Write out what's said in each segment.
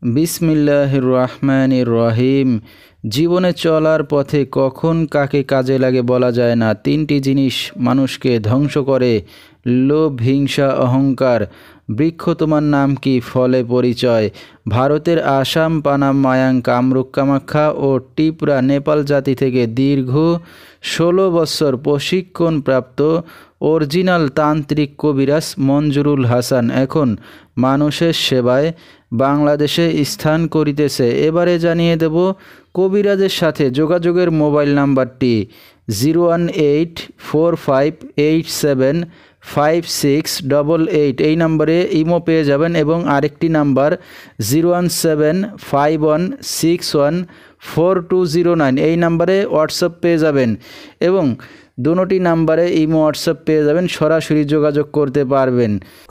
বিসমিল্লাহির রহমানির রহিম। জীবনে চলার পথে কখন কাকে কাজে লাগে বলা যায় না। তিনটি জিনিস মানুষকে ধ্বংস করে: লোভ, হিংসা, অহংকার। বৃক্ষ তোমার নাম কি, ফলে পরিচয়। ভারতের আসাম, পানাম, মায়াং, কামরূপ, কামাখ্যা ও ত্রিপুরা নেপাল জাতি থেকে দীর্ঘ 16 বছর প্রশিক্ষণপ্রাপ্ত অরিজিনাল তান্ত্রিক কবিরাজ মঞ্জুরুল হাসান এখন মানুষের সেবায় বাংলাদেশে স্থান করিতেছে। এবারে জানিয়ে দেব কবিরাজের সাথে যোগাযোগের মোবাইল নাম্বারটি 01845875688। এই নাম্বারে ইমো পেয়ে যাবেন এবং আরেকটি নাম্বার 01751614209, এই নাম্বারে হোয়াটসঅ্যাপ পেয়ে যাবেন এবং দুটি নাম্বারে ইমো হোয়াটসঅ্যাপ পেয়ে যাবেন, সরাসরি যোগাযোগ করতে পারবেন।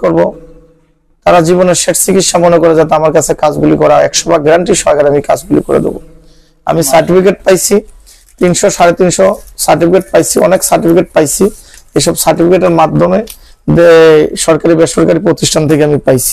তারা জীবনের শেষ চিকিৎসা মনে করে যাতে আমার কাছে কাজগুলি করা 100% গ্যারান্টি সহকারে আমি কাজগুলি করে দেবো। আমি সার্টিফিকেট পাইছি 300 350 সার্টিফিকেট পাইছি, অনেক সার্টিফিকেট পাইছি। এসব সার্টিফিকেটের মাধ্যমে সরকারি বেসরকারি প্রতিষ্ঠান থেকে আমি পাইছি।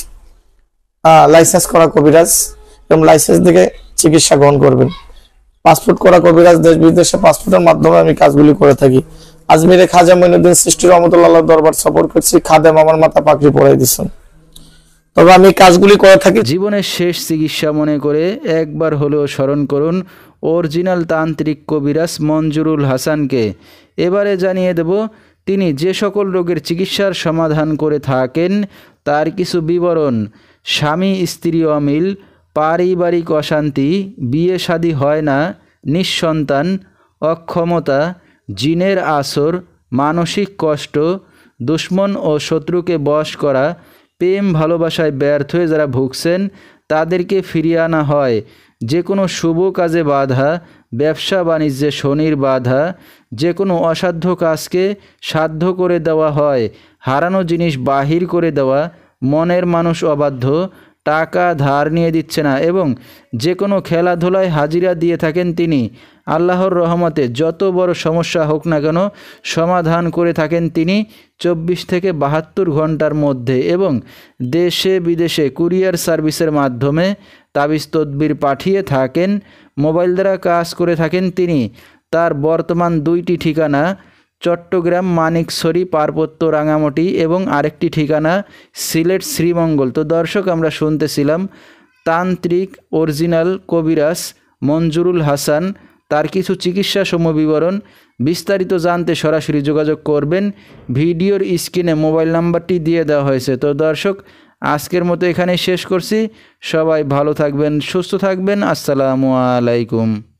লাইসেন্স করা কবিরাজ এবং লাইসেন্স থেকে চিকিৎসা গ্রহণ করবেন। পাসপোর্ট করা কবিরাজ, দেশ বিদেশে পাসপোর্টের মাধ্যমে আমি কাজগুলি করে থাকি। আজমিরে খাজা মঈনুদ্দিন সৃষ্টি রহমতুল্লাহ দরবার সফর করছি, খাদেম আমার মাথা পাগড়ি পরাই দিয়েছেন। তবে আমি কাজগুলি করে থাকি। জীবনের শেষ চিকিৎসা মনে করে একবার হলেও স্মরণ করুন অরিজিনাল তান্ত্রিক কবিরাজ মঞ্জুরুল হাসানকে। এবারে জানিয়ে দেব তিনি যে সকল রোগের চিকিৎসার সমাধান করে থাকেন তার কিছু বিবরণ: স্বামী স্ত্রী অমিল, পারিবারিক অশান্তি, বিয়ে শাদী হয় না, নিঃসন্তান, অক্ষমতা, জিনের আসর, মানসিক কষ্ট, দুশ্মন ও শত্রুকে বশ করা, প্রেম ভালোবাসায় ব্যর্থ হয়ে যারা ভুগছেন তাদেরকে ফিরিয়ে আনা হয়, যে কোনো শুভ কাজে বাধা, ব্যবসা বাণিজ্যে শনির বাধা, যে কোনো অসাধ্য কাজকে সাধ্য করে দেওয়া হয়, হারানো জিনিস বাহির করে দেওয়া, মনের মানুষ অবাধ্য, টাকা ধার নিয়ে দিচ্ছে না এবং যে কোনো খেলাধুলায় হাজিরা দিয়ে থাকেন তিনি। আল্লাহর রহমতে যত বড় সমস্যা হোক না কেন সমাধান করে থাকেন তিনি 24 থেকে 72 ঘন্টার মধ্যে এবং দেশে বিদেশে কুরিয়ার সার্ভিসের মাধ্যমে তাবিজ তদবির পাঠিয়ে থাকেন। মোবাইল দ্বারা কাজ করে থাকেন তিনি। তার বর্তমান 2টি ঠিকানা চট্টগ্রাম মানিকছড়ি পার্বত্য রাঙামাটি এবং আরেকটি ঠিকানা সিলেট শ্রীমঙ্গল। তো দর্শক, আমরা শুনতেছিলাম তান্ত্রিক অরিজিনাল কবিরাজ মঞ্জুরুল হাসান, তার কিছু চিকিৎসা বিবরণ। বিস্তারিত জানতে সরাসরি যোগাযোগ করবেন। ভিডিওর স্ক্রিনে মোবাইল নাম্বারটি দিয়ে দেওয়া হয়েছে। তো দর্শক, আজকের মতো এখানেই শেষ করছি। সবাই ভালো থাকবেন, সুস্থ থাকবেন। আসসালামু আলাইকুম।